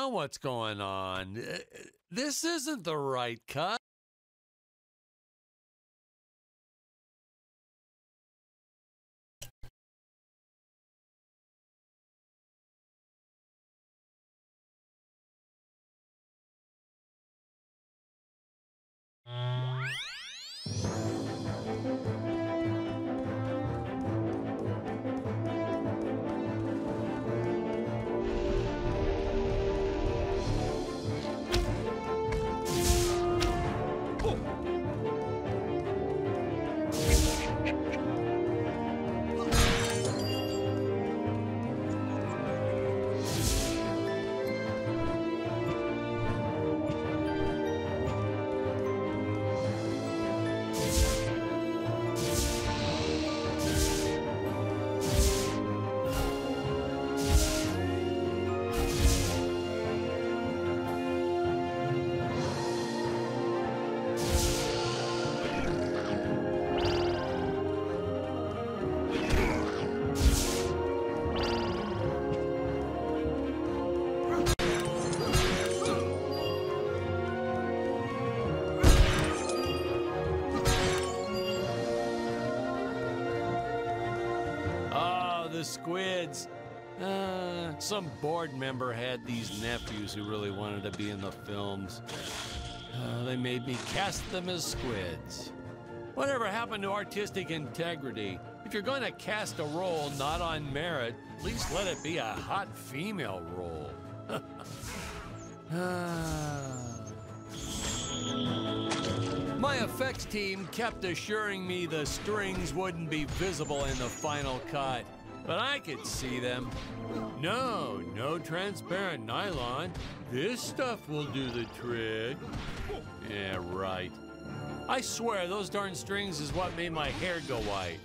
know what's going on. This isn't the right cut. The squids. Some board member had these nephews who really wanted to be in the films. They made me cast them as squids. Whatever happened to artistic integrity? If you're going to cast a role not on merit, at least let it be a hot female role. My effects team kept assuring me the strings wouldn't be visible in the final cut. But I could see them. No transparent nylon. This stuff will do the trick. Yeah, right. I swear, those darn strings is what made my hair go white.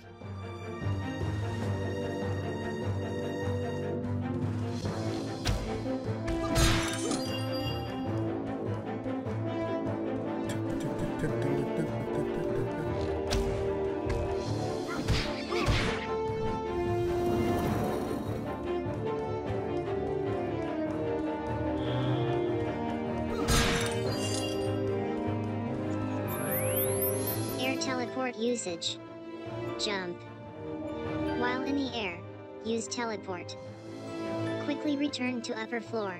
Teleport usage. Jump. While in the air, use teleport. Quickly return to upper floor.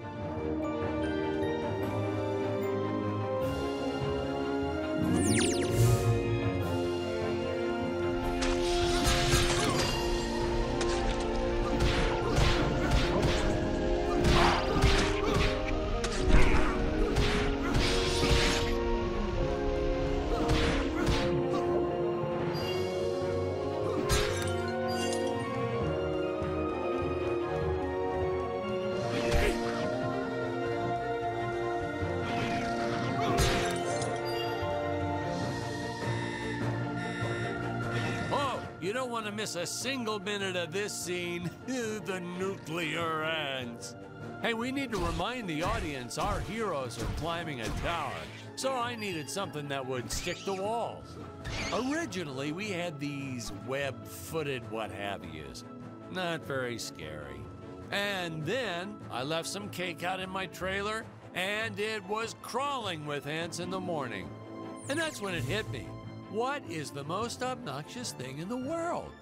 You don't want to miss a single minute of this scene. The nuclear ants. Hey, we need to remind the audience our heroes are climbing a tower, so I needed something that would stick to walls. Originally, we had these web-footed what-have-yous. Not very scary. And then I left some cake out in my trailer, and it was crawling with ants in the morning. And that's when it hit me. What is the most obnoxious thing in the world?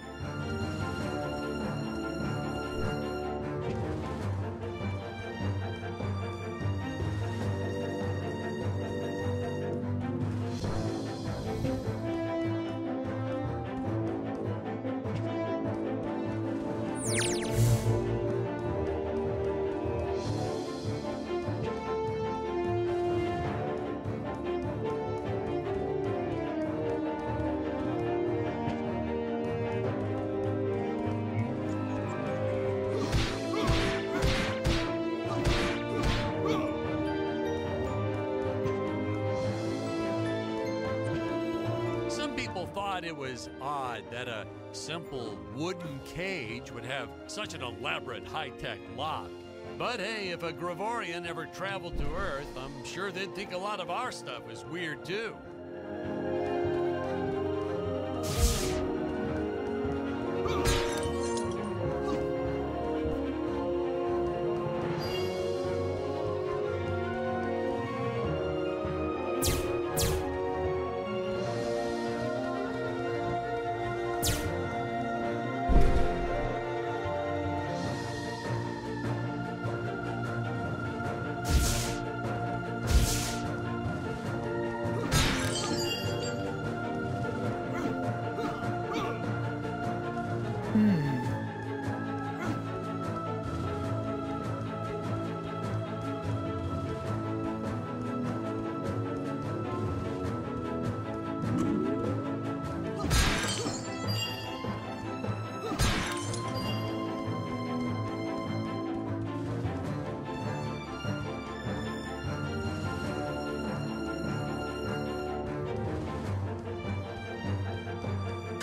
Thought it was odd that a simple wooden cage would have such an elaborate high-tech lock. But hey, if a Gravorian ever traveled to Earth, I'm sure they'd think a lot of our stuff is weird too.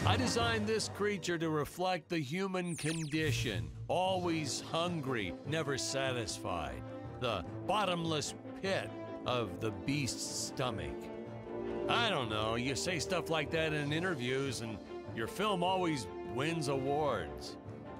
I designed this creature to reflect the human condition. Always hungry, never satisfied. The bottomless pit of the beast's stomach. I don't know, you say stuff like that in interviews and your film always wins awards.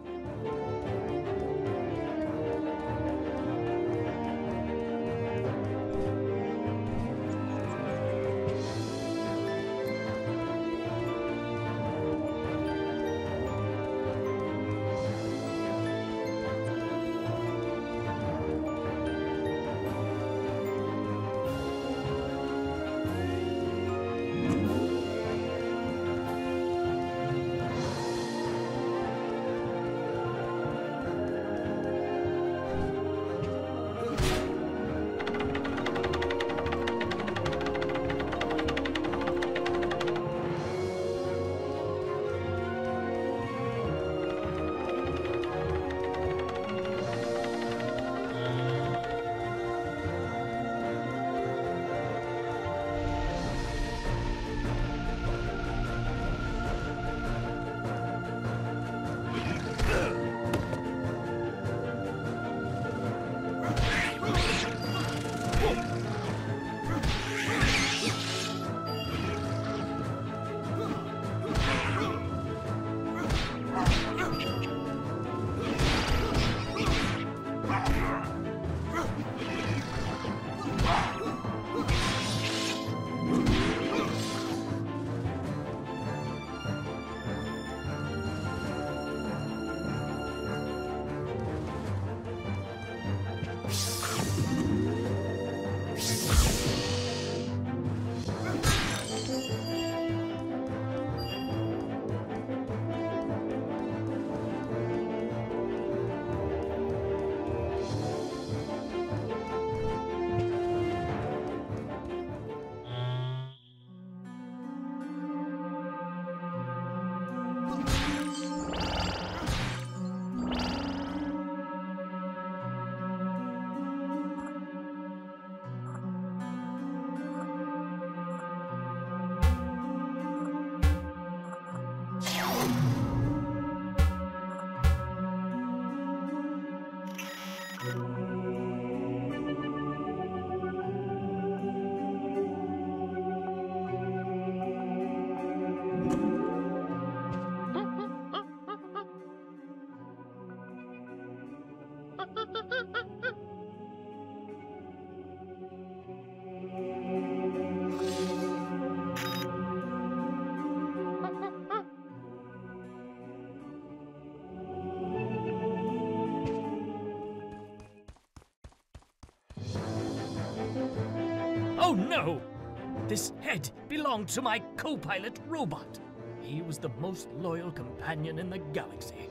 Oh no! This head belonged to my co-pilot robot. He was the most loyal companion in the galaxy.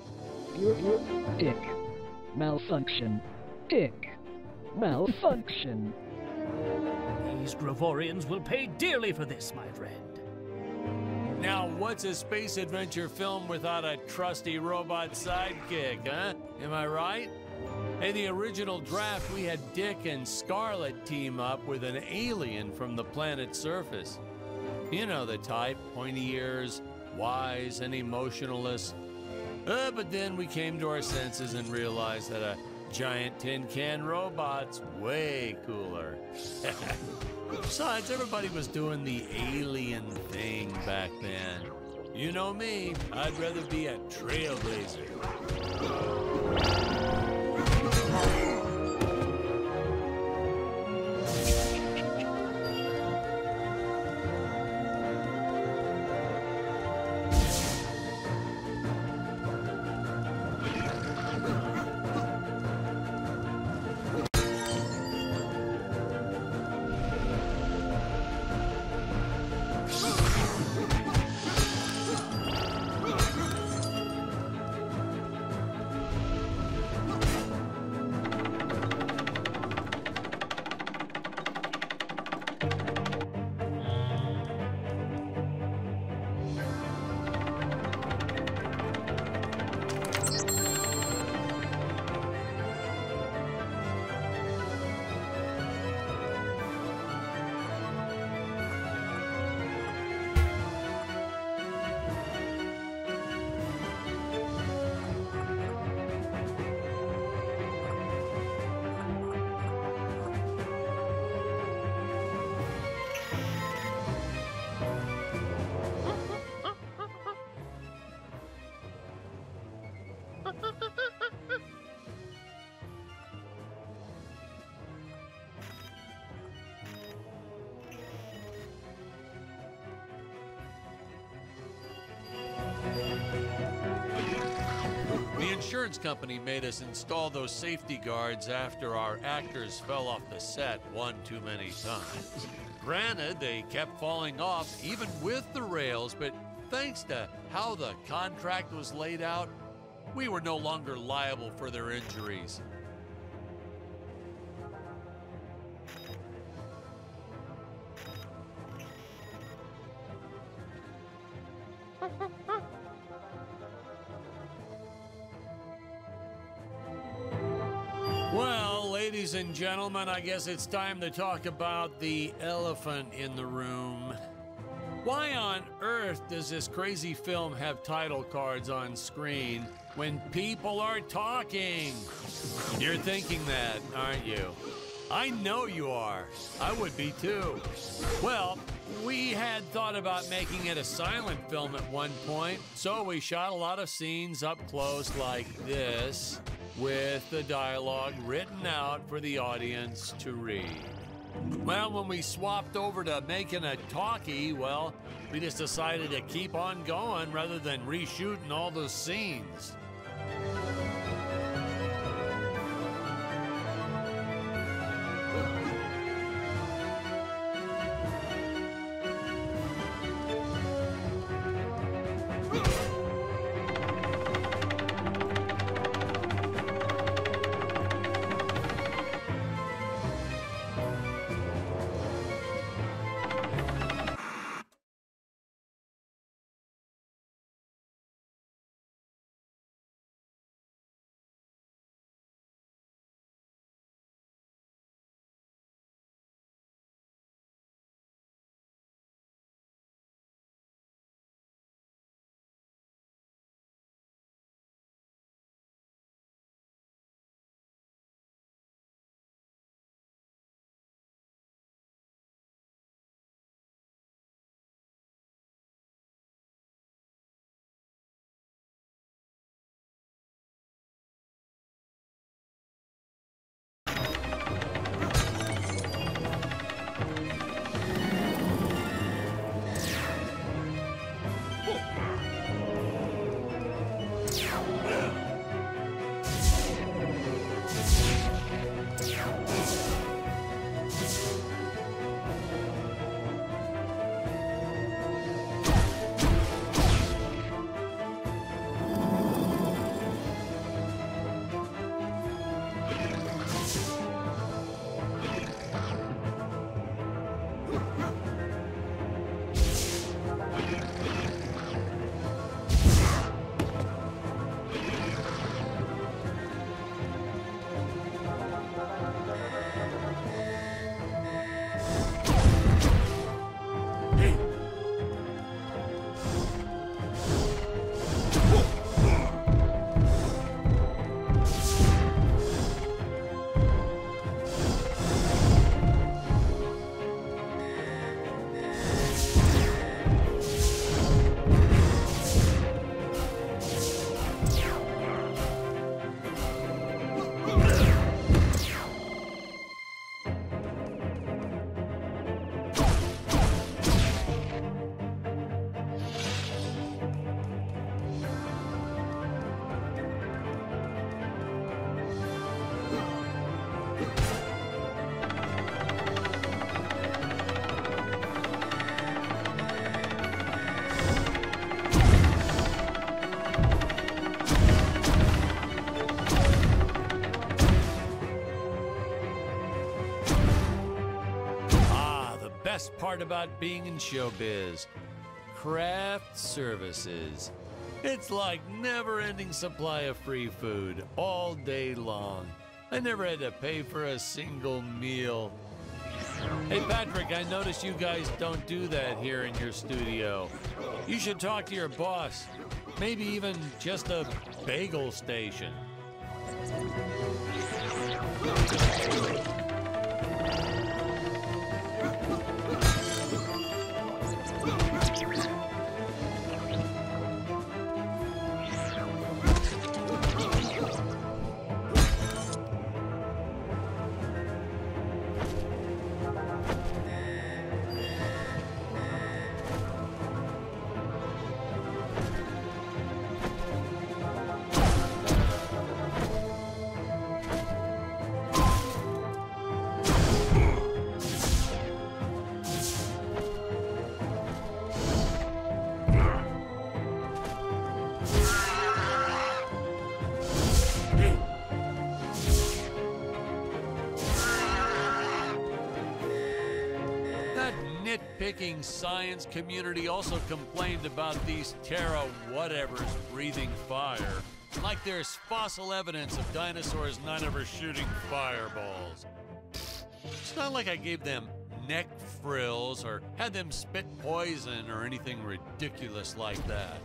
Dick. Malfunction. Dick. Malfunction. These Gravorians will pay dearly for this, my friend. Now, what's a space adventure film without a trusty robot sidekick, huh? Am I right? Hey, the original draft, we had Dick and Scarlet team up with an alien from the planet's surface. You know the type, pointy ears, wise and emotionless. But then we came to our senses and realized that a giant tin can robot's way cooler. Besides, everybody was doing the alien thing back then. You know me, I'd rather be a trailblazer. insurance company made us install those safety guards after our actors fell off the set one too many times. Granted, they kept falling off even with the rails, but thanks to how the contract was laid out, we were no longer liable for their injuries. Well, ladies and gentlemen, I guess it's time to talk about the elephant in the room. Why on earth does this crazy film have title cards on screen when people are talking? You're thinking that, aren't you? I know you are. I would be too. Well, we had thought about making it a silent film at one point, so we shot a lot of scenes up close like this, with the dialogue written out for the audience to read. Well, when we swapped over to making a talkie, well, we just decided to keep on going rather than reshooting all those scenes. Best part about being in showbiz, craft services. It's like never-ending supply of free food all day long. I never had to pay for a single meal. Hey Patrick, I noticed you guys don't do that here in your studio. You should talk to your boss. Maybe even just a bagel station. Viking science community also complained about these Terra whatevers breathing fire. Like there's fossil evidence of dinosaurs not ever shooting fireballs. It's not like I gave them neck frills or had them spit poison or anything ridiculous like that.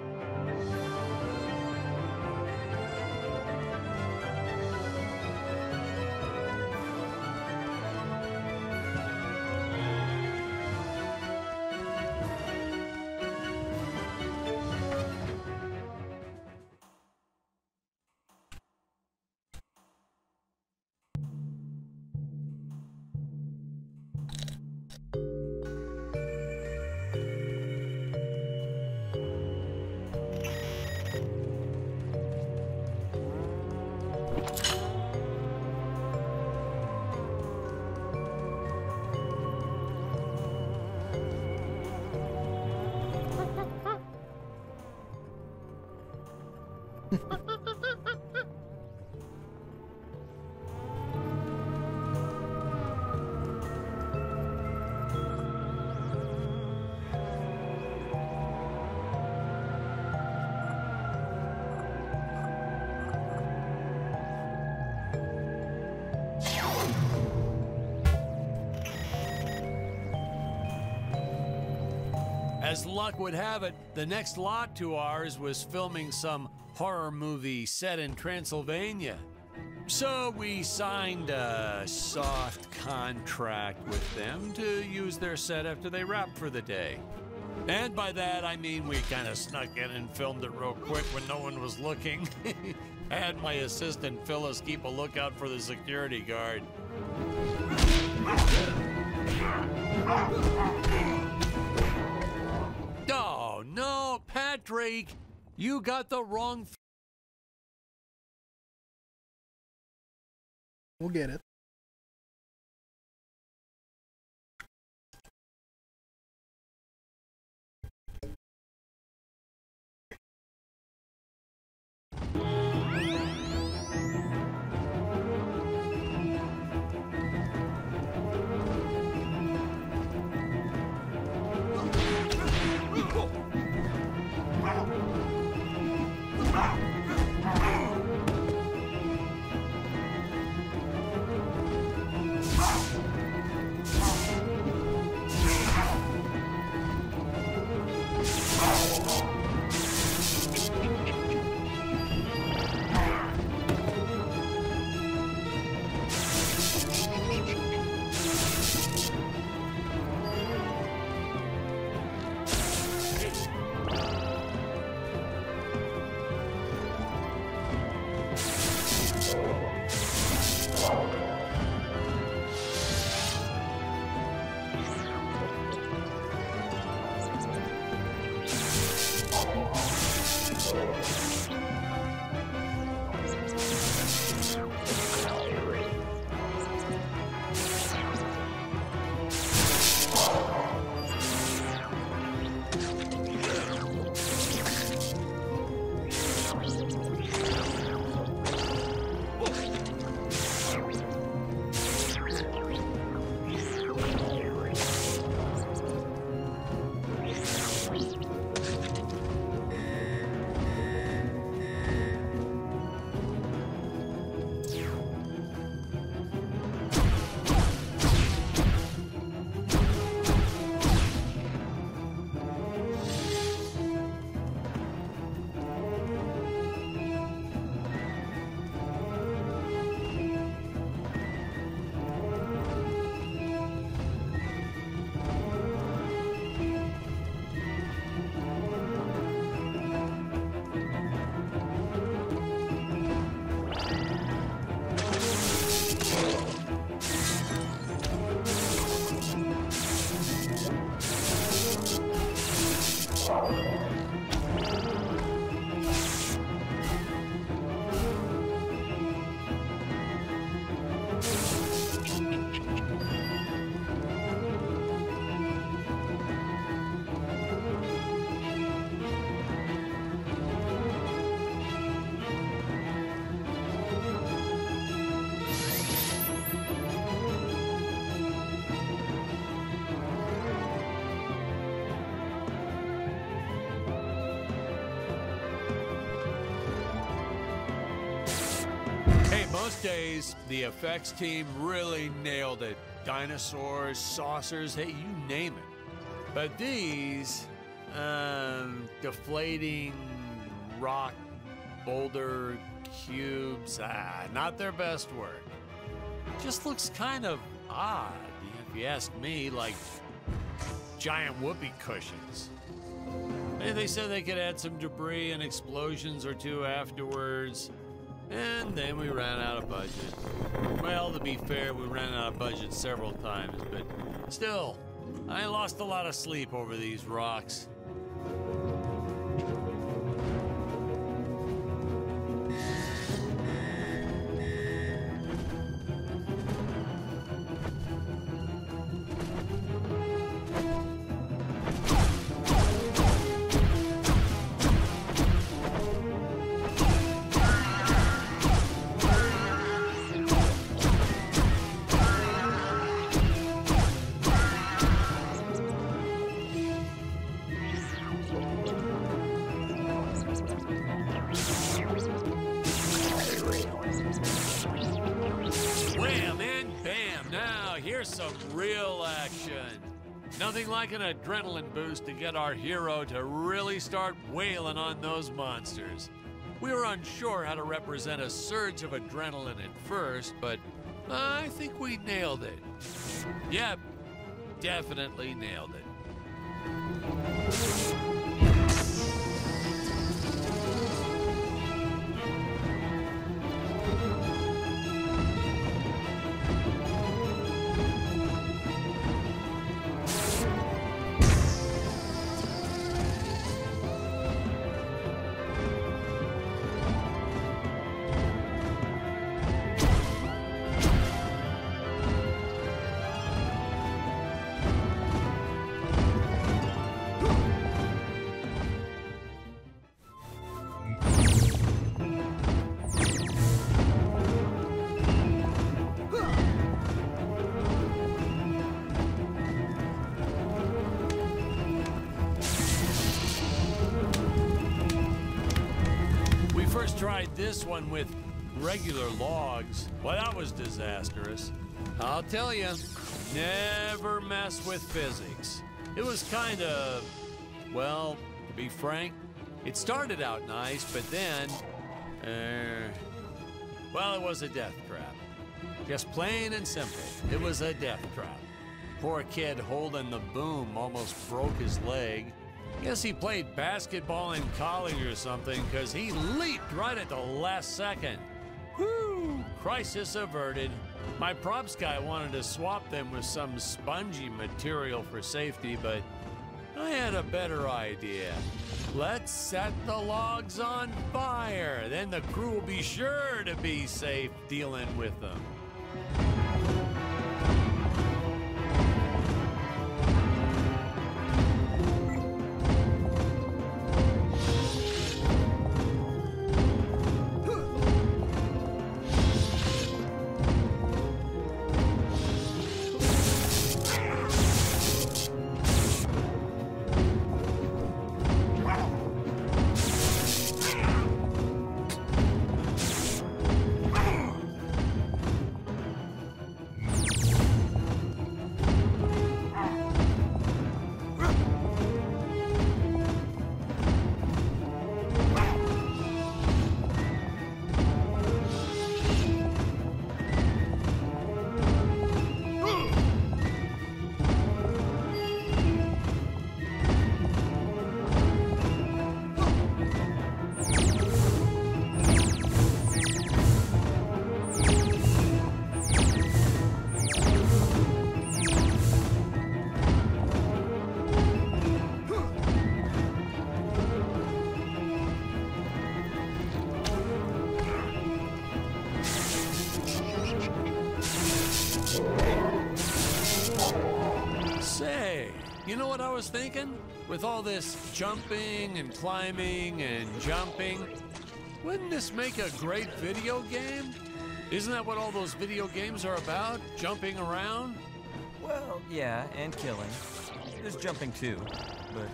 As luck would have it, the next lot to ours was filming some horror movie set in Transylvania. So we signed a soft contract with them to use their set after they wrapped for the day. And by that, I mean we kind of snuck in and filmed it real quick when no one was looking. I had my assistant Phyllis keep a lookout for the security guard. Oh, no, Patrick, you got the wrong... We'll get it. those days, the effects team really nailed it. Dinosaurs, saucers, hey, you name it. But these, deflating rock boulder cubes, not their best work. Just looks kind of odd, if you ask me, like giant whoopee cushions. They said they could add some debris and explosions or two afterwards, and then we ran out of budget. Well, to be fair, we ran out of budget several times, but still, I lost a lot of sleep over these rocks. Here's some real action. Nothing like an adrenaline boost to get our hero to really start wailing on those monsters. We were unsure how to represent a surge of adrenaline at first, but I think we nailed it. Yep, definitely nailed it. Tried this one with regular logs. Well, that was disastrous. I'll tell you, never mess with physics. It was kind of, well, to be frank, it started out nice, but then, well, it was a death trap. Just plain and simple, it was a death trap. Poor kid holding the boom almost broke his leg. Guess he played basketball in college or something, because he leaped right at the last second. Whew, crisis averted. My props guy wanted to swap them with some spongy material for safety, but I had a better idea. Let's set the logs on fire, then the crew will be sure to be safe dealing with them. You know what I was thinking? With all this jumping and climbing and jumping, wouldn't this make a great video game? Isn't that what all those video games are about? Jumping around? Well, yeah, and killing. There's jumping too,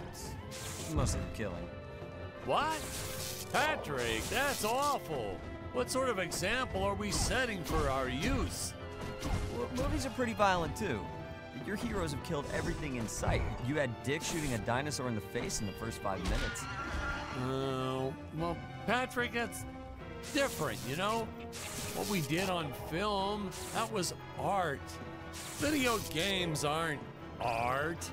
but mostly killing. What? Patrick, that's awful. What sort of example are we setting for our youth? Well, movies are pretty violent too. Your heroes have killed everything in sight. You had Dick shooting a dinosaur in the face in the first 5 minutes. Well, Patrick, that's different, you know? What we did on film, that was art. Video games aren't art.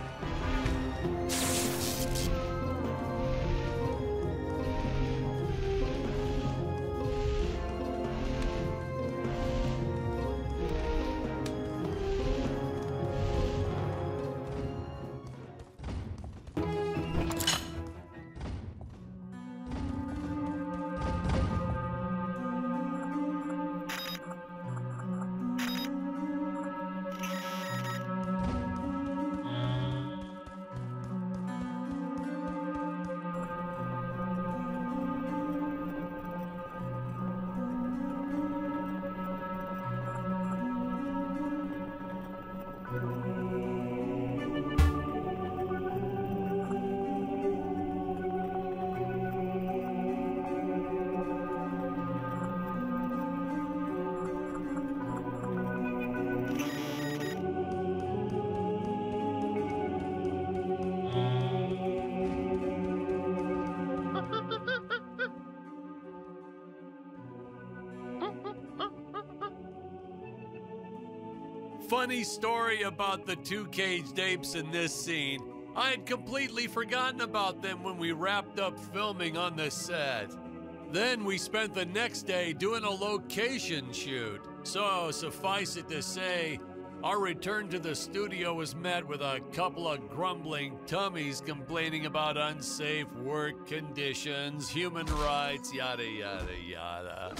Funny story about the two caged apes in this scene. I had completely forgotten about them when we wrapped up filming on the set. Then we spent the next day doing a location shoot. So suffice it to say, our return to the studio was met with a couple of grumbling tummies complaining about unsafe work conditions, human rights, yada, yada, yada.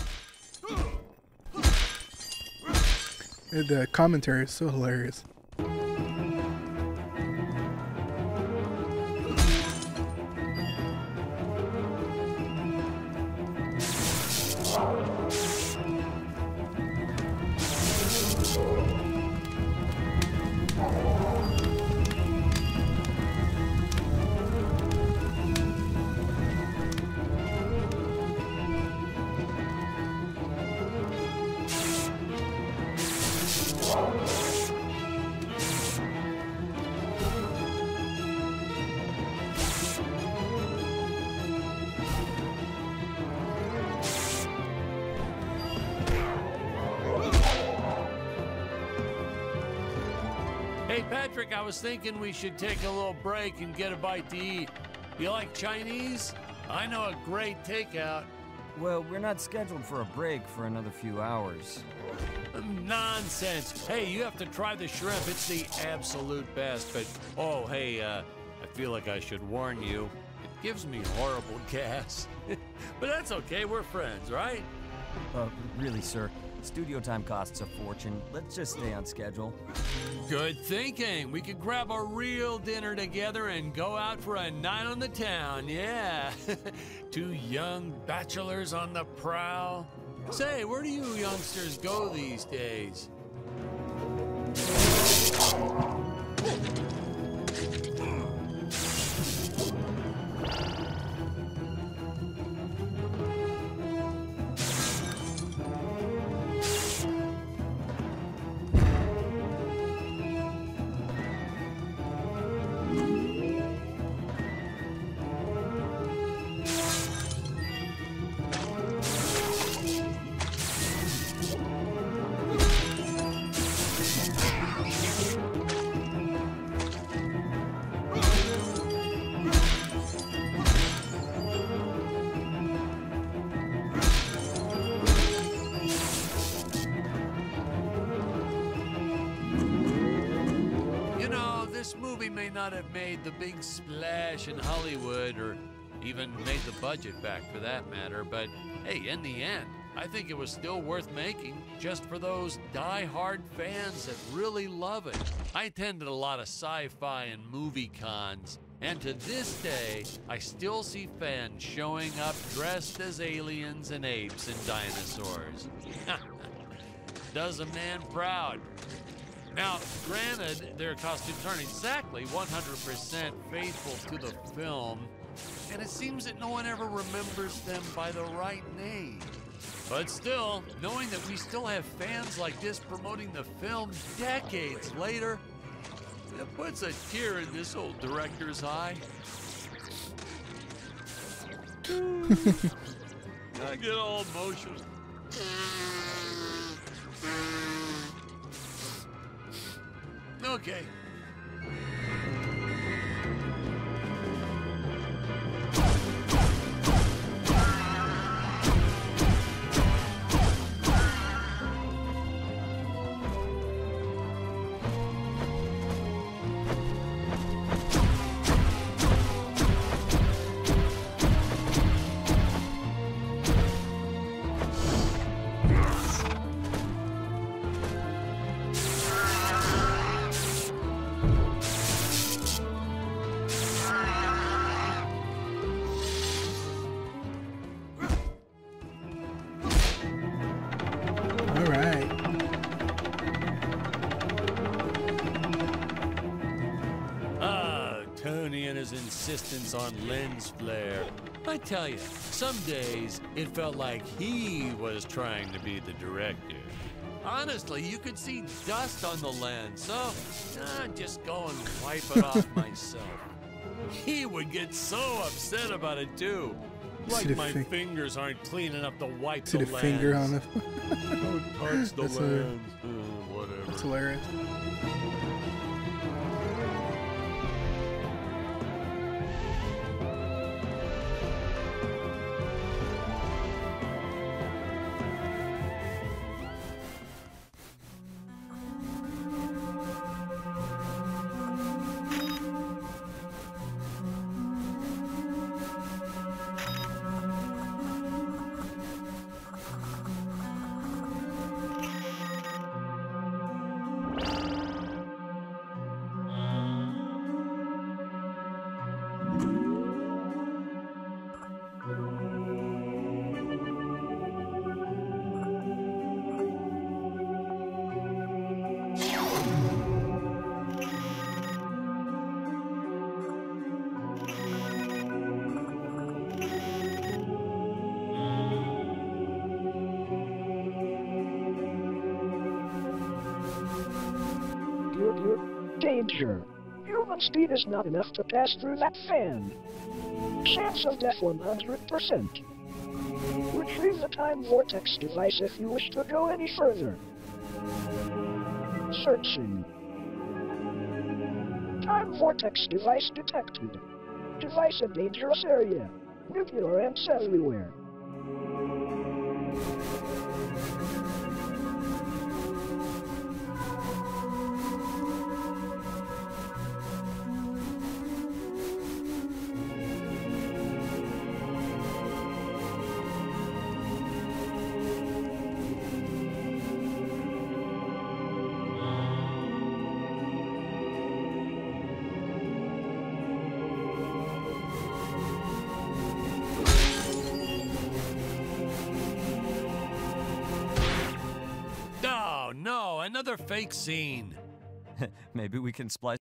The commentary is so hilarious. Hey, Patrick, I was thinking we should take a little break and get a bite to eat. You like Chinese? I know a great takeout. Well, we're not scheduled for a break for another few hours. Nonsense. Hey, you have to try the shrimp. It's the absolute best. But, oh, hey, I feel like I should warn you. It gives me horrible gas. But that's okay. We're friends, right? Really, sir. Studio time costs a fortune. Let's just stay on schedule. Good thinking. We could grab a real dinner together and go out for a night on the town, yeah. Two young bachelors on the prowl. Say, where do you youngsters go these days? This movie may not have made the big splash in Hollywood or even made the budget back for that matter, but hey, in the end, I think it was still worth making just for those die-hard fans that really love it. I attended a lot of sci-fi and movie cons, and to this day, I still see fans showing up dressed as aliens and apes and dinosaurs. Does a man proud. Now, granted, their costumes aren't exactly 100% faithful to the film, and it seems that no one ever remembers them by the right name. But still, knowing that we still have fans like this promoting the film decades later, it puts a tear in this old director's eye. I get all emotional. Okay. Insistence on lens flare. I tell you, some days it felt like he was trying to be the director. Honestly, you could see dust on the lens, so just go and wipe it off myself. He would get so upset about it too. Like my fingers aren't clean enough to wipe the lens. See the finger on it. Don't touch the lens. Whatever. That's hilarious. Danger! Human speed is not enough to pass through that fan. Chance of death 100%. Retrieve the time vortex device if you wish to go any further. Searching. Time vortex device detected. Device in dangerous area. Nuclear ants everywhere. No, another fake scene. Maybe we can splice.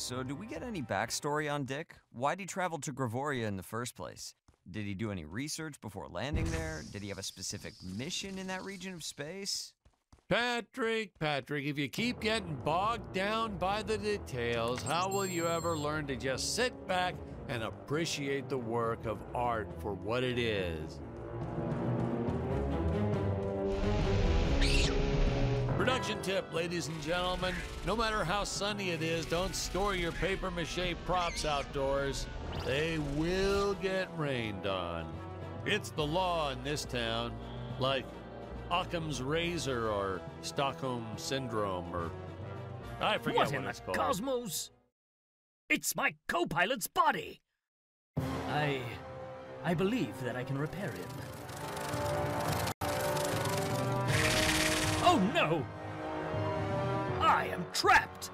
So do we get any backstory on Dick? Why'd he travel to Gravoria in the first place? Did he do any research before landing there? Did he have a specific mission in that region of space? Patrick, if you keep getting bogged down by the details, how will you ever learn to just sit back and appreciate the work of art for what it is? Production tip, ladies and gentlemen. No matter how sunny it is, don't store your papier-mâché props outdoors. They will get rained on. It's the law in this town, like Occam's razor or Stockholm Syndrome or... I forget what it's called. What in the cosmos? It's my co-pilot's body! I believe that I can repair him. Oh no! I am trapped!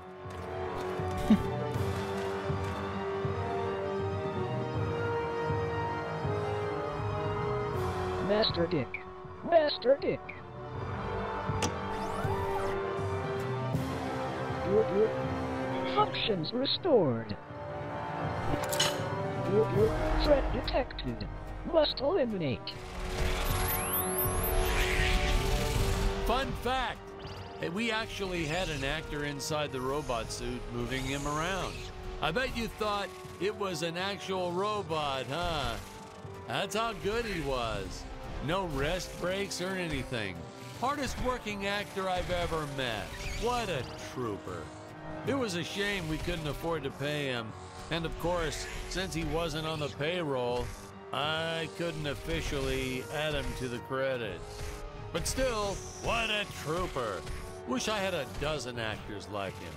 Master Dick. Master Dick. Functions restored. Threat detected. Must eliminate. Fun fact, we actually had an actor inside the robot suit moving him around. I bet you thought it was an actual robot, huh? That's how good he was. No rest breaks or anything. Hardest working actor I've ever met. What a trooper. It was a shame we couldn't afford to pay him. And of course, since he wasn't on the payroll, I couldn't officially add him to the credits. But still, what a trooper. Wish I had a dozen actors like him.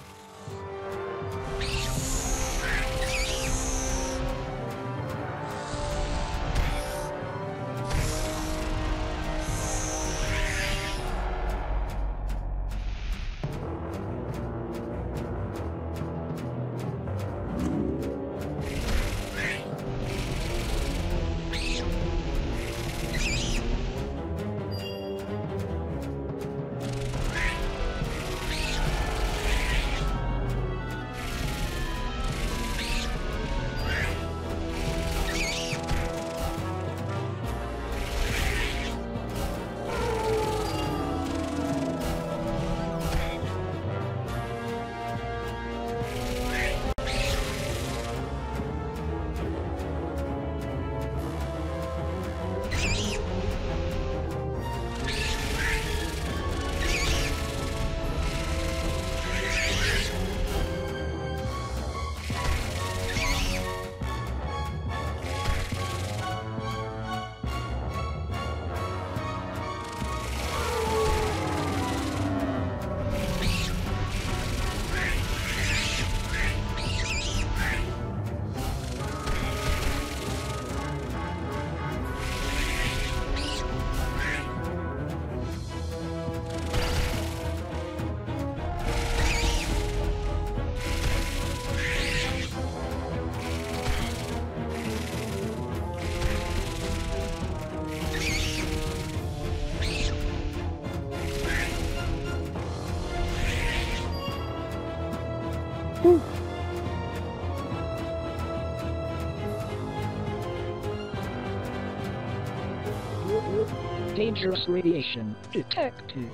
Dangerous radiation detected.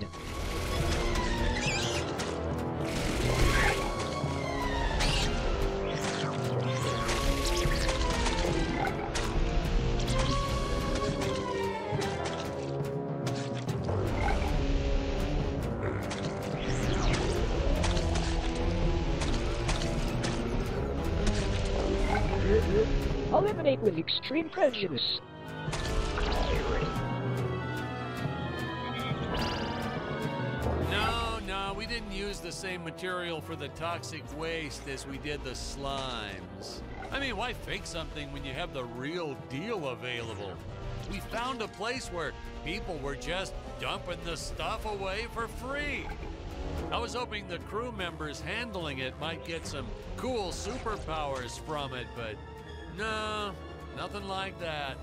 Eliminate with extreme prejudice. No, we didn't use the same material for the toxic waste as we did the slimes. I mean, why fake something when you have the real deal available? We found a place where people were just dumping the stuff away for free. I was hoping the crew members handling it might get some cool superpowers from it, but no, nothing like that.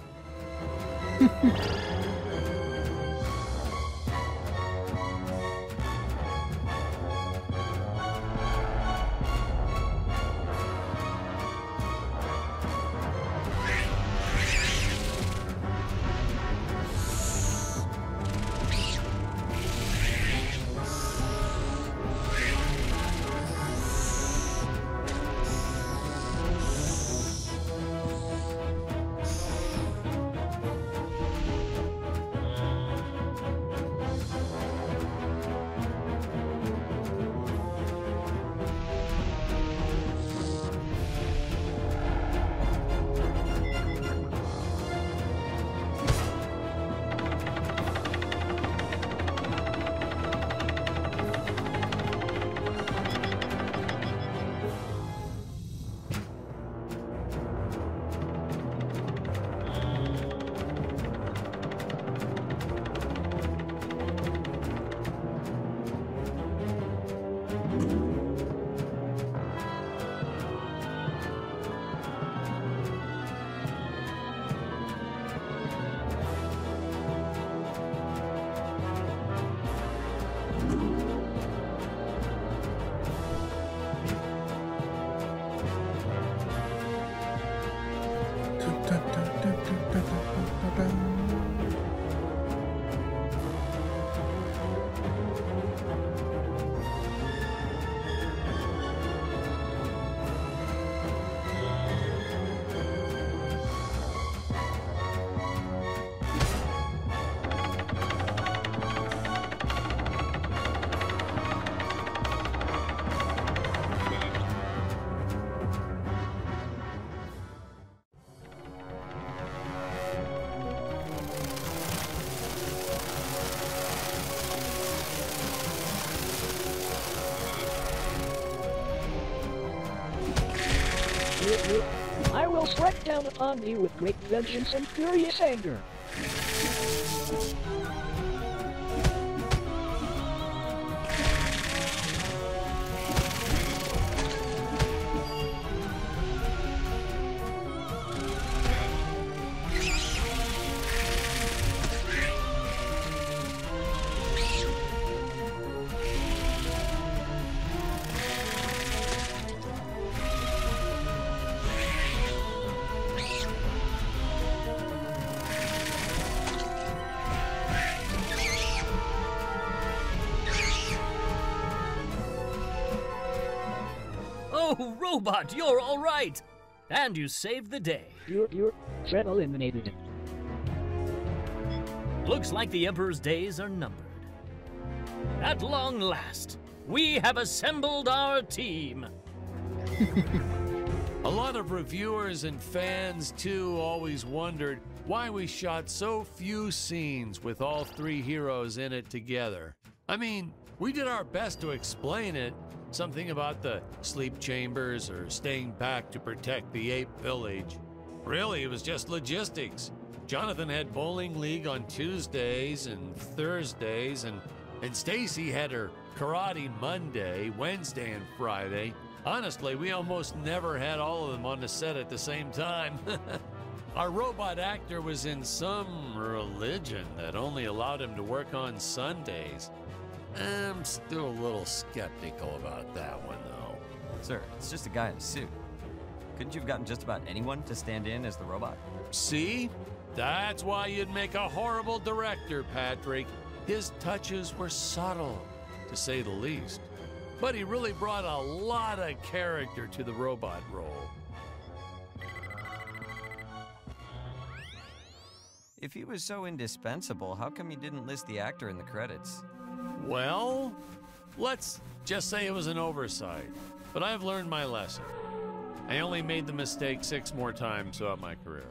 look down upon me with great vengeance and furious anger. Oh, Robot, you're all right! And you saved the day. You're Fred eliminated. Looks like the Emperor's days are numbered. At long last, we have assembled our team. A lot of reviewers and fans, too, always wondered why we shot so few scenes with all three heroes in it together. I mean, we did our best to explain it. Something about the sleep chambers or staying back to protect the ape village. Really, it was just logistics. Jonathan had bowling league on Tuesdays and Thursdays, and Stacy had her karate Monday, Wednesday, and Friday. Honestly, we almost never had all of them on the set at the same time. Our robot actor was in some religion that only allowed him to work on Sundays. I'm still a little skeptical about that one, though. Sir, it's just a guy in a suit. Couldn't you have gotten just about anyone to stand in as the robot? See? That's why you'd make a horrible director, Patrick. His touches were subtle, to say the least. But he really brought a lot of character to the robot role. If he was so indispensable, how come you didn't list the actor in the credits? Well, let's just say it was an oversight. But I've learned my lesson. I only made the mistake 6 more times throughout my career.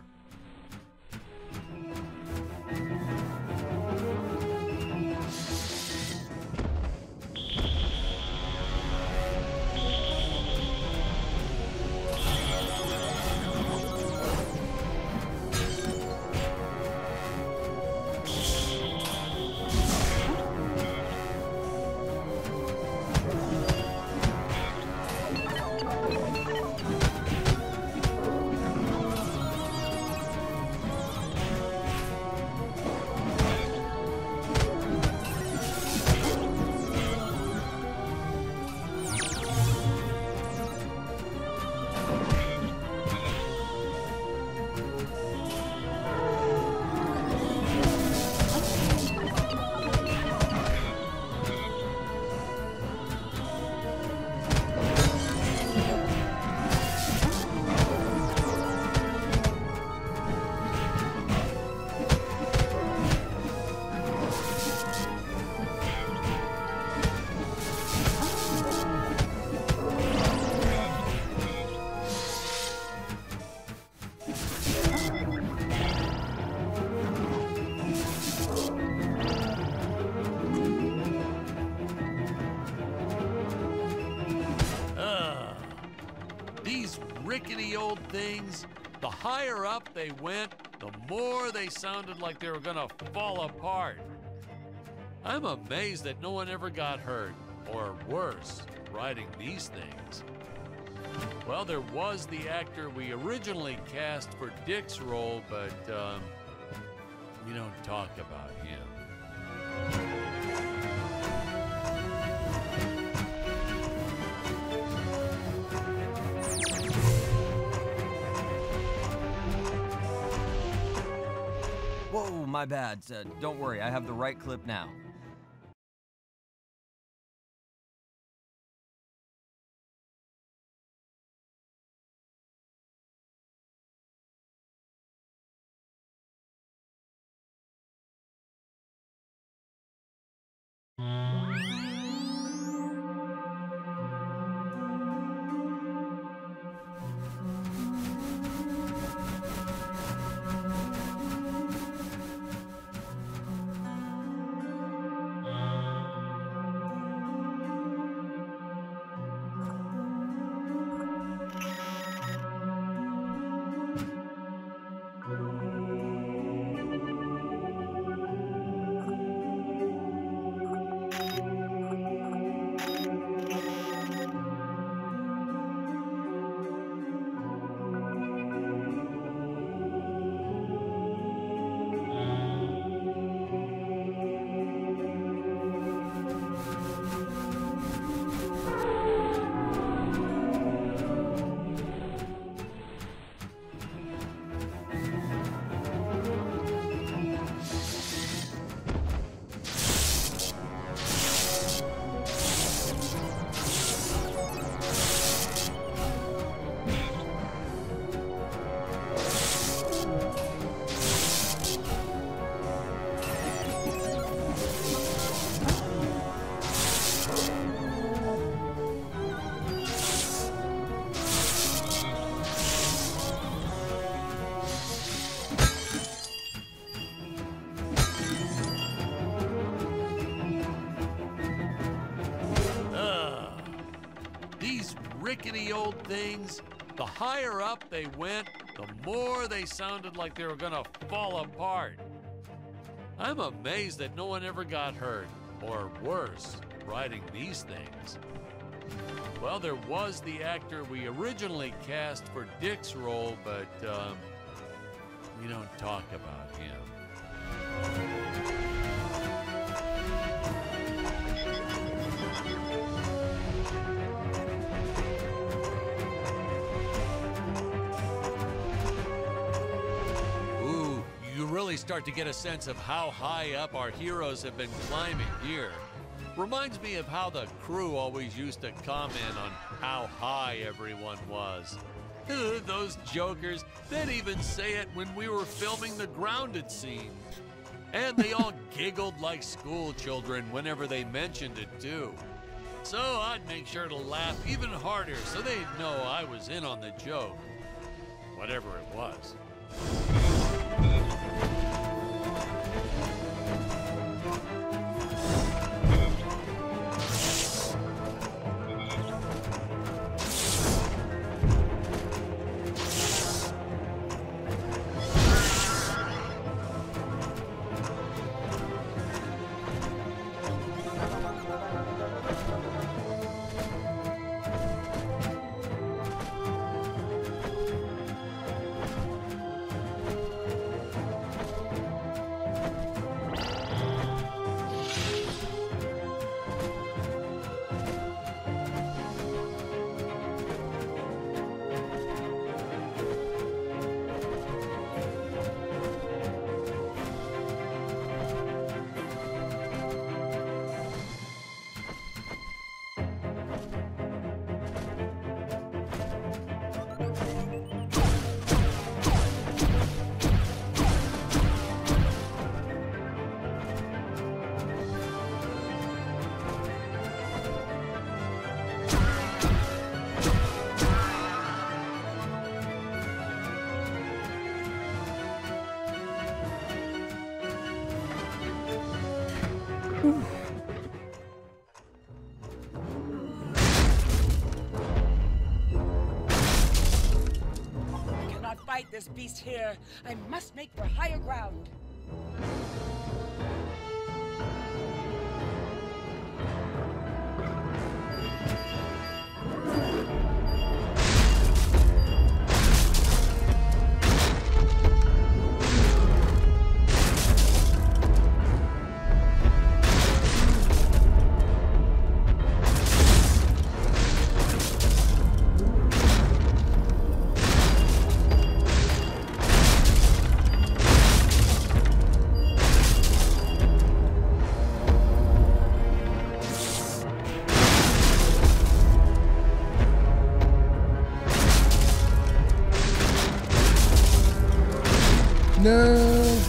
Rickety old things, the higher up they went, the more they sounded like they were gonna fall apart. I'm amazed that no one ever got hurt, or worse, riding these things. Well, there was the actor we originally cast for Dick's role, but we don't talk about him. Whoa, my bad. Don't worry, I have the right clip now. rickety old things. The higher up they went, the more they sounded like they were gonna fall apart. I'm amazed that no one ever got hurt, or worse, riding these things. Well, there was the actor we originally cast for Dick's role, but we don't talk about him. Ooh, you really start to get a sense of how high up our heroes have been climbing here. Reminds me of how the crew always used to comment on how high everyone was. Those jokers, they'd even say it when we were filming the grounded scene. And they all giggled like school children whenever they mentioned it too. So I'd make sure to laugh even harder so they'd know I was in on the joke. Whatever it was. Fight this beast here. I must make for higher ground. No.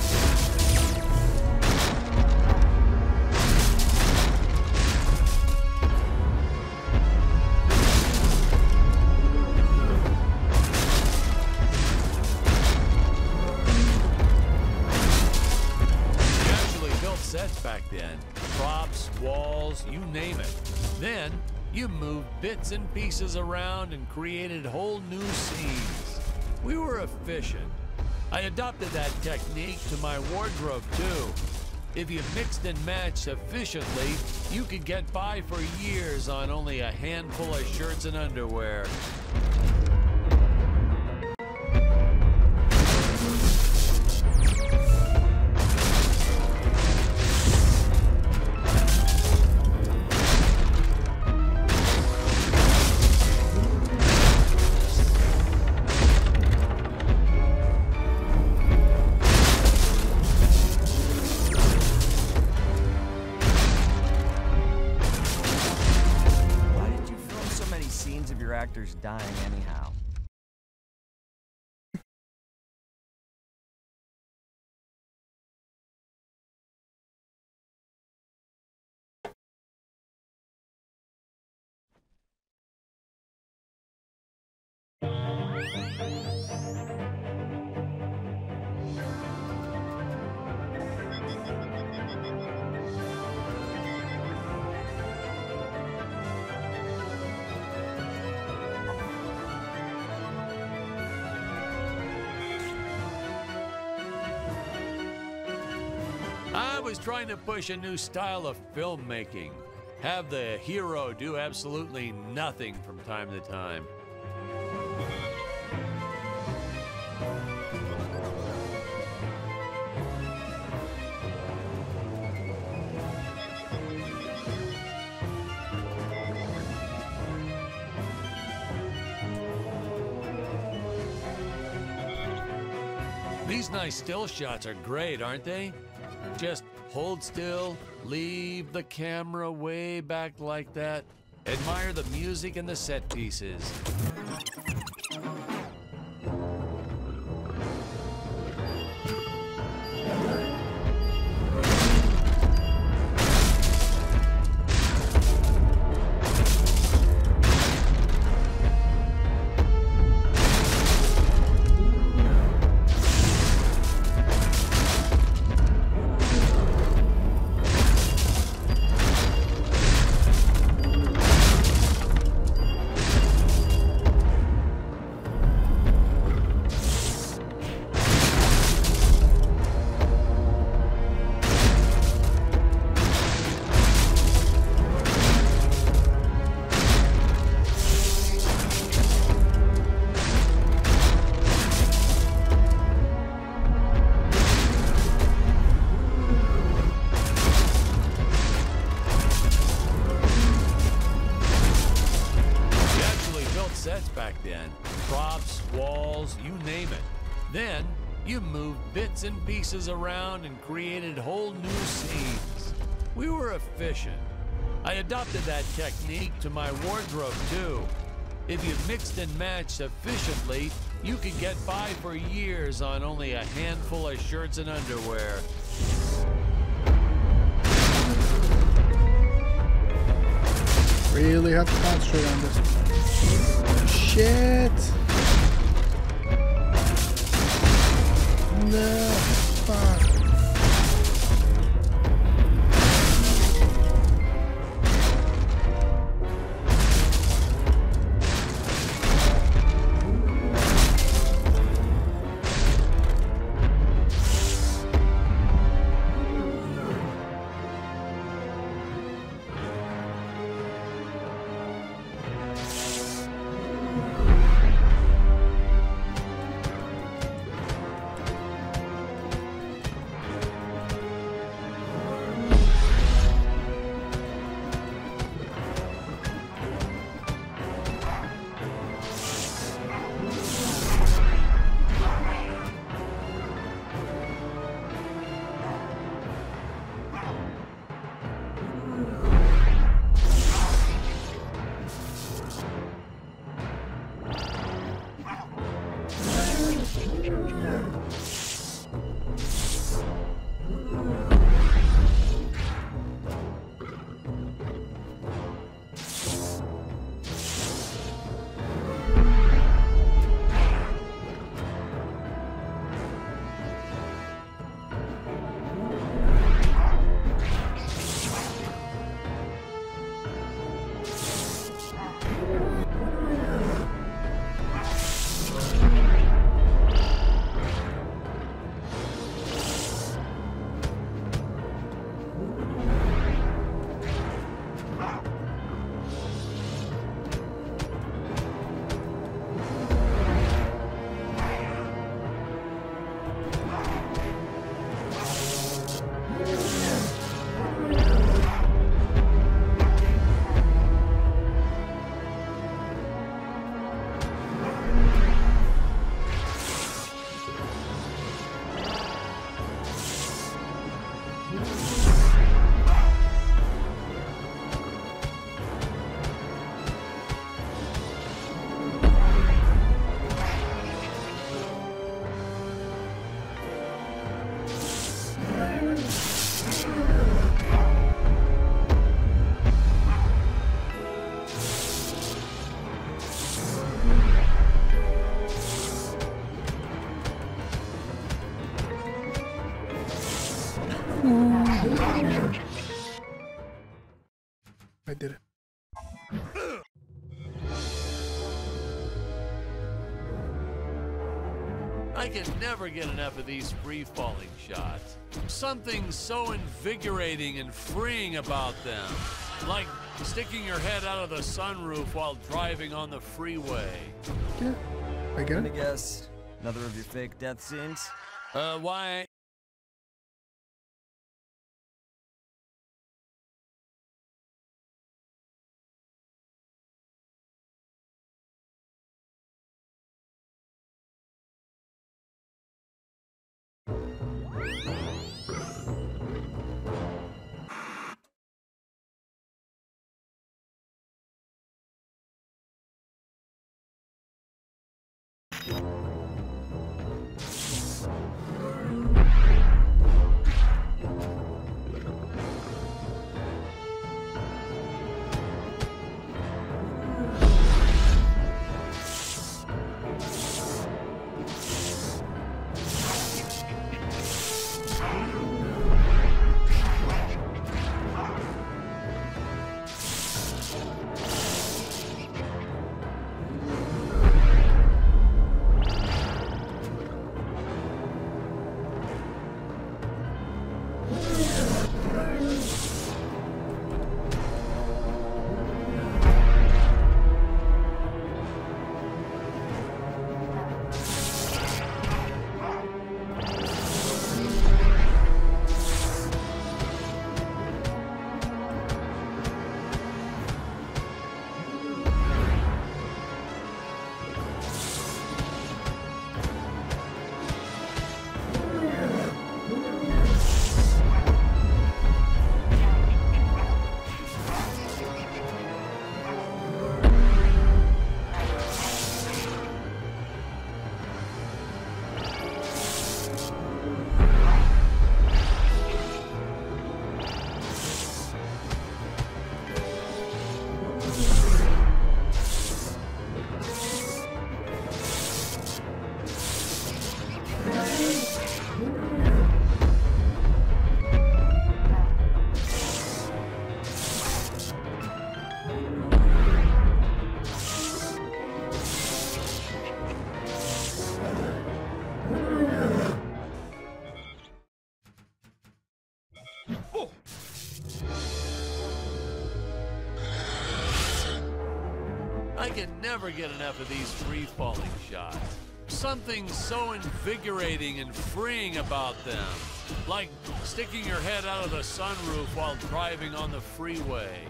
Sets back then. Props, walls, you name it. Then, you moved bits and pieces around and created whole new scenes. We were efficient. I adopted that technique to my wardrobe too. If you mixed and matched efficiently, you could get by for years on only a handful of shirts and underwear. Actors dying anyhow. I was trying to push a new style of filmmaking. Have the hero do absolutely nothing from time to time. These nice still shots are great, aren't they? Just hold still, leave the camera way back like that. Admire the music and the set pieces. Sets back then. Props, walls, you name it. Then, you moved bits and pieces around and created whole new scenes. We were efficient. I adopted that technique to my wardrobe, too. If you mixed and matched efficiently, you could get by for years on only a handful of shirts and underwear. Really have to concentrate on this. Shit! No, fuck. I did it. I I can never get enough of these free-falling shots. Something so invigorating and freeing about them. Like sticking your head out of the sunroof while driving on the freeway. Yeah, I get Gonna it. guess another of your fake death scenes? Why? I can never get enough of these free-falling shots. Something so invigorating and freeing about them. Like sticking your head out of the sunroof while driving on the freeway.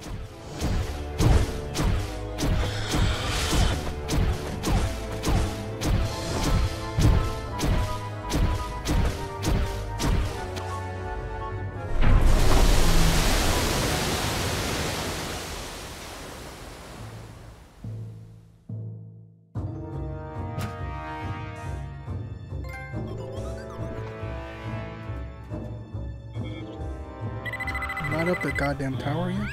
Not up the goddamn tower yet?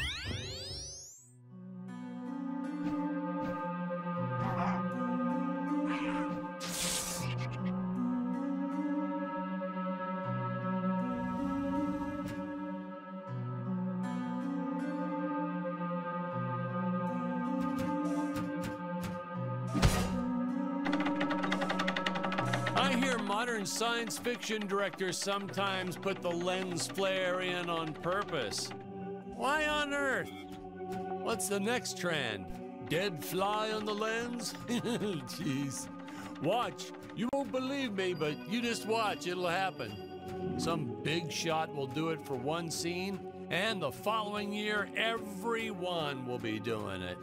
I hear modern science fiction directors sometimes put the lens flare in on purpose. Why on earth? What's the next trend? Dead fly on the lens? Jeez. Watch. You won't believe me, but you just watch. It'll happen. Some big shot will do it for one scene, and the following year, everyone will be doing it.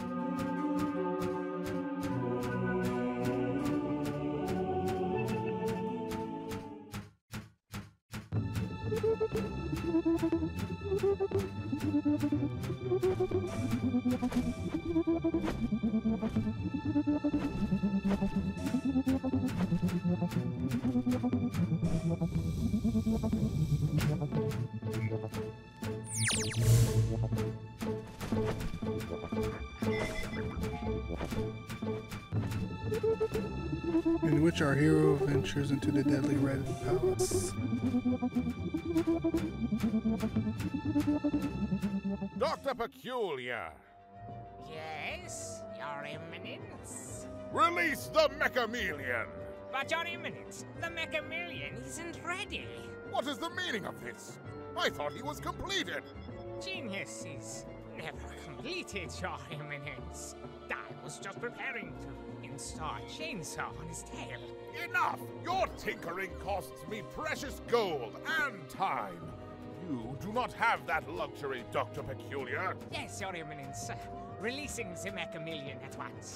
In which our hero ventures into the deadly red palace. Dr. Peculiar, Yes, Your Eminence. release the Mechameleon! But Your Eminence, the Mechamillion isn't ready. What is the meaning of this? I thought he was completed. Genius is never completed, Your Eminence. I was just preparing to install a chainsaw on his tail. Enough! Your tinkering costs me precious gold and time. You do not have that luxury, Dr. Peculiar. Yes, Your Eminence. Releasing the Mechamillion at once.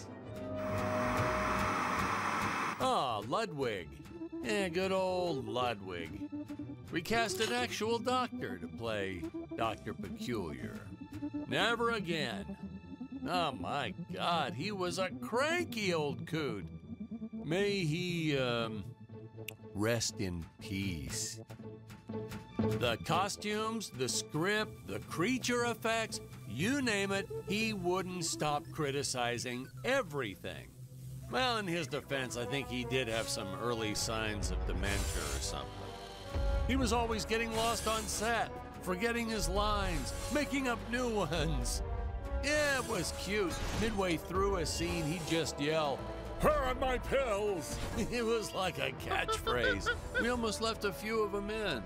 Ah, Ludwig. Yeah, good old Ludwig. We cast an actual doctor to play Dr. Peculiar. Never again. Oh my God, he was a cranky old coot. May he, rest in peace. The costumes, the script, the creature effects, you name it, he wouldn't stop criticizing everything. Well, in his defense, I think he did have some early signs of dementia or something. He was always getting lost on set, forgetting his lines, making up new ones. Yeah, it was cute. Midway through a scene, he'd just yell, "Where are my pills?" It was like a catchphrase. We almost left a few of them in.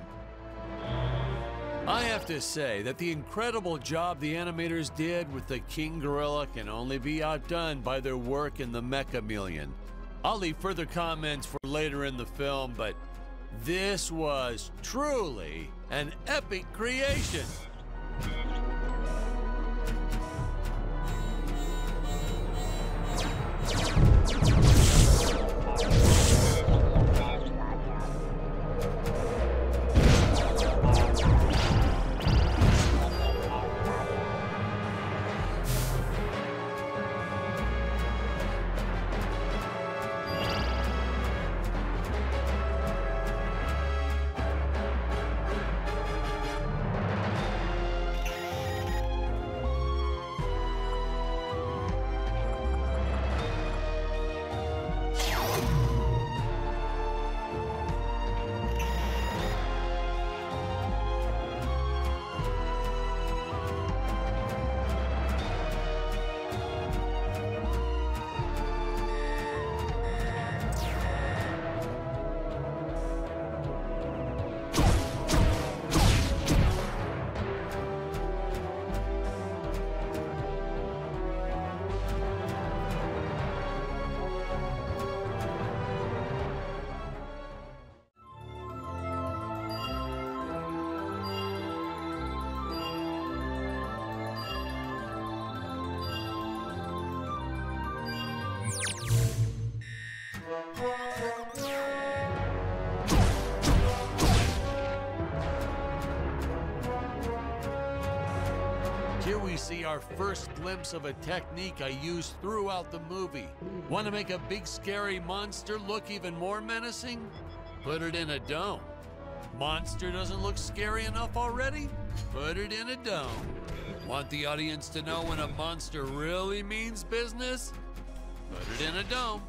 I have to say that the incredible job the animators did with the King Gorilla can only be outdone by their work in the Mechamillion. I'll leave further comments for later in the film, but this was truly an epic creation. Here we see our first glimpse of a technique I used throughout the movie. Want to make a big scary monster look even more menacing? Put it in a dome. Monster doesn't look scary enough already? Put it in a dome. Want the audience to know when a monster really means business? Put it in a dome.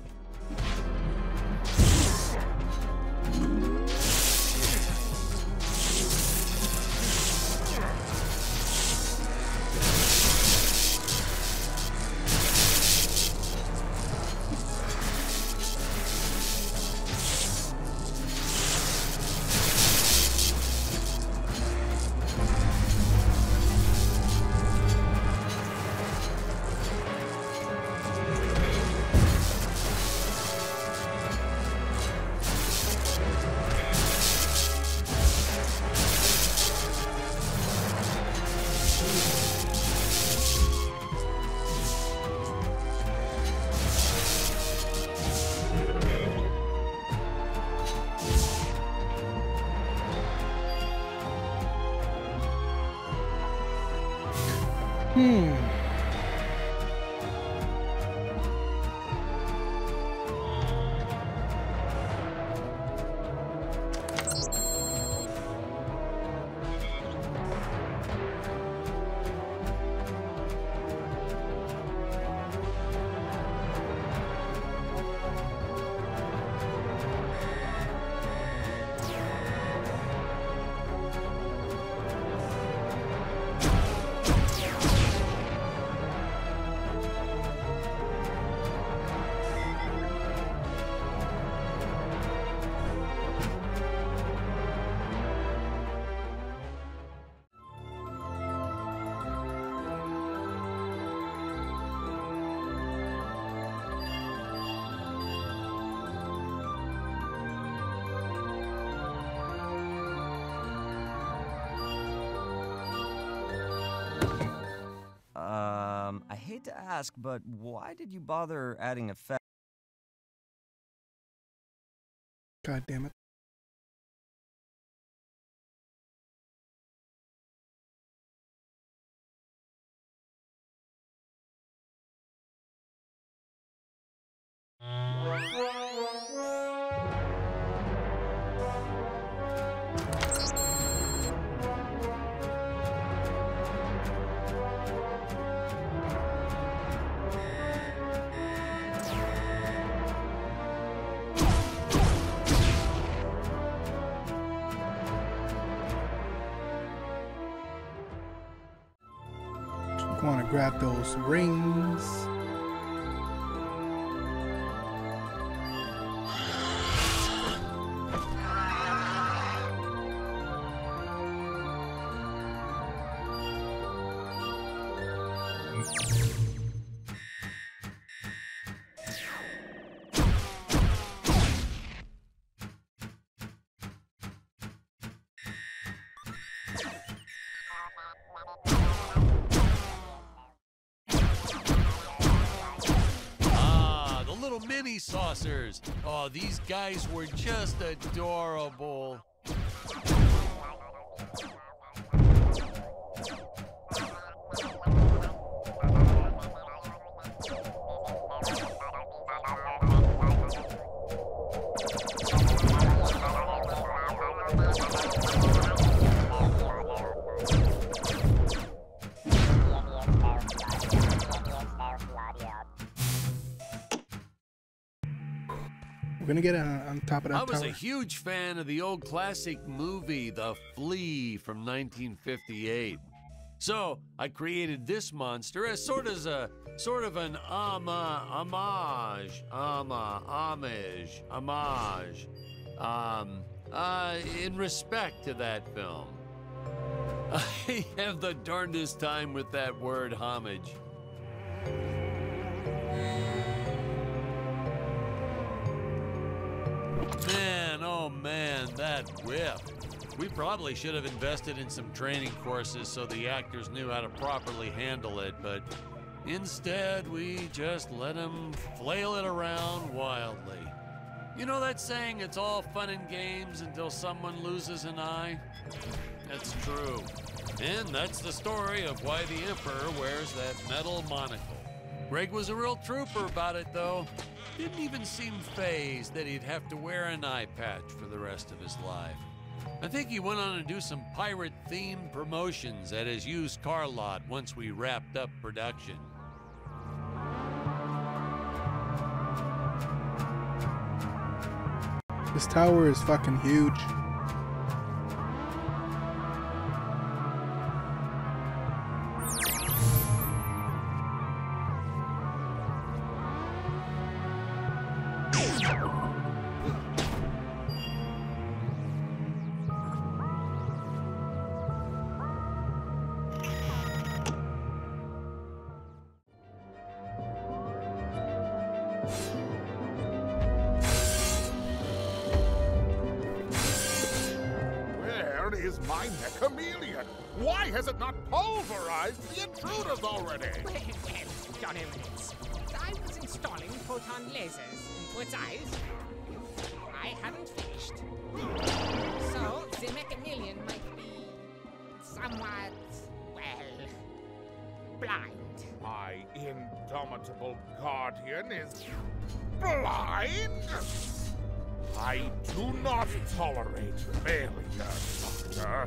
hate to ask, but why did you bother adding effects? God damn it. Want to grab those rings. Mini saucers. Oh, these guys were just adorable. We're gonna get on top of that I was tower. a huge fan of the old classic movie, The Flea from 1958. So I created this monster as sort of an homage in respect to that film. I have the darndest time with that word homage. Man, oh man, that whip. We probably should have invested in some training courses so the actors knew how to properly handle it, but instead we just let them flail it around wildly. You know that saying, it's all fun and games until someone loses an eye? That's true. And that's the story of why the Emperor wears that metal monocle. Greg was a real trooper about it, though. Didn't even seem fazed that he'd have to wear an eye patch for the rest of his life. I think he went on to do some pirate-themed promotions at his used car lot once we wrapped up production. This tower is fucking huge. Is my Nechameleon? Why has it not pulverized the intruders already? Well, Your Eminence, I was installing photon lasers into its eyes. I haven't finished. So, the Nechameleon might be somewhat, well, blind. My indomitable guardian is blind? I do not tolerate failure, Doctor.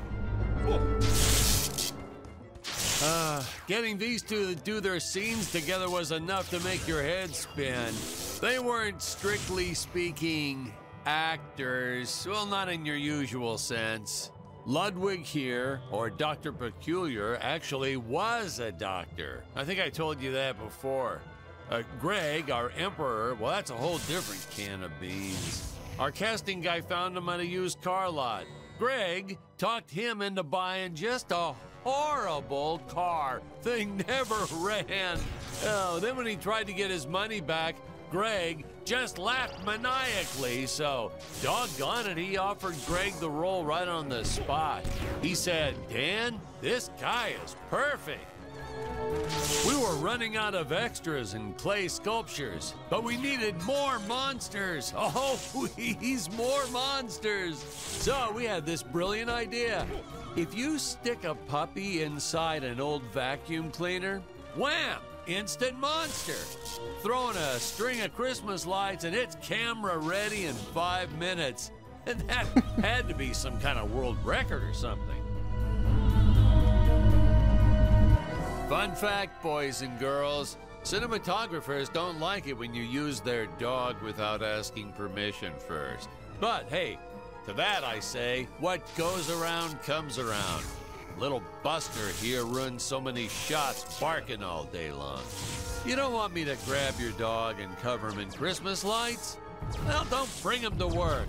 Getting these two to do their scenes together was enough to make your head spin. They weren't, strictly speaking, actors. Well, not in your usual sense. Ludwig here, or Dr. Peculiar, actually was a doctor. I think I told you that before. Greg, our Emperor, well, that's a whole different can of beans. Our casting guy found him at a used car lot. Greg talked him into buying just a horrible car. Thing never ran. Oh, then when he tried to get his money back, Greg just laughed maniacally, so doggone it, he offered Greg the role right on the spot. He said, "Dan, this guy is perfect." We were running out of extras and clay sculptures, but we needed more monsters. Oh, please, more monsters. So we had this brilliant idea. If you stick a puppy inside an old vacuum cleaner, wham! Instant monster. Throw in a string of Christmas lights and it's camera ready in 5 minutes. And that had to be some kind of world record or something. Fun fact, boys and girls, cinematographers don't like it when you use their dog without asking permission first. But hey, to that I say, what goes around comes around. Little Buster here ruined so many shots barking all day long. You don't want me to grab your dog and cover him in Christmas lights? Well, don't bring him to work.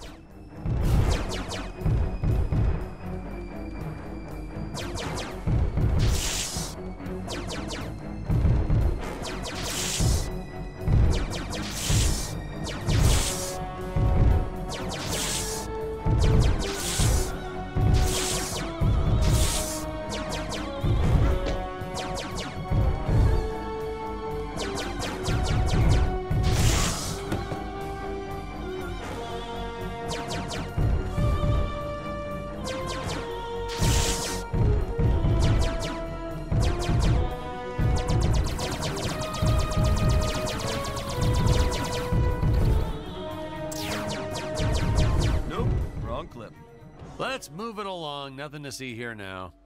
Let's move it along. Nothing to see here now.